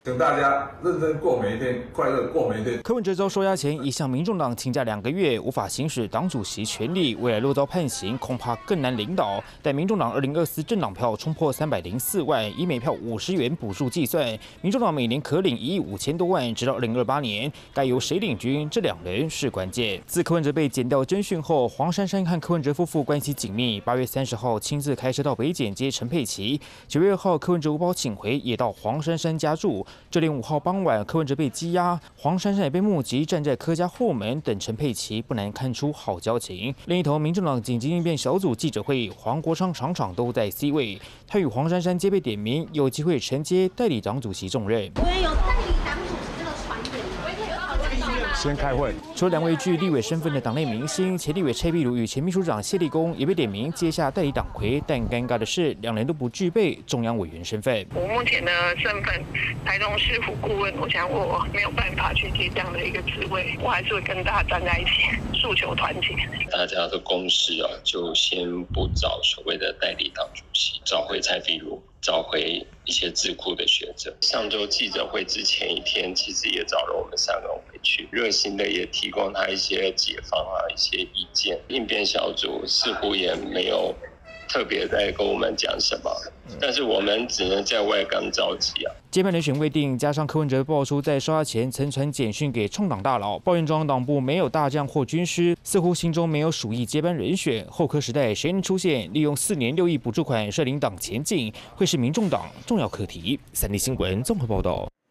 请大家认真过每一天，快乐过每一天。 柯文哲遭收押前，已向民众党请假2个月，无法行使党主席权力，未来若遭判刑，恐怕更难领导。但民众党2024政党票冲破304万，以每票50元补助计算，民众党每年可领1亿5千多万，直到2028年，该由谁领军？这2人是关键。自柯文哲被检调侦讯后，黄珊珊和柯文哲夫妇关系紧密。8月30号亲自开车到北检接陈佩琪，9月2号柯文哲无保请回，也到黄珊珊家住。这连5号傍晚，柯文哲被羁押，黄珊珊也被目击站在柯家后门等陈佩琪，不难看出好交情。另一头，民众党紧急应变小组记者会，黄国昌场场都在 C 位，他与黄珊珊皆被点名，有机会承接代理党主席重任。 我也有代理党主席这个传言，我也可以讨论到吗？ 先开会。 除了2位具立委身份的党内明星，前立委蔡壁如与前秘书长谢立功也被点名接下代理党魁，但尴尬的是，2人都不具备中央委员身份。 我目前的身份，台中市府顾问，我想我没有办法去接这样的一个职位，我还是会跟大家站在一起，诉求团结。 大家的共识啊，就先不找所谓的代理党主席，找回蔡壁如，找回一些智库的学者。上周记者会之前1天，其实也找了我们3个人回去，热心的也提供他一些解方啊，一些意见。应变小组似乎也没有特别在跟我们讲什么，但是我们只能在外刚着急啊。 接班人选未定，加上柯文哲爆出在收押前曾传简讯给创党大佬，抱怨中央党部没有大将或军师，似乎心中没有属意接班人选。后柯时代谁能出现，利用4年6亿补助款率领党前进，会是民众党重要课题。3立新闻综合报道。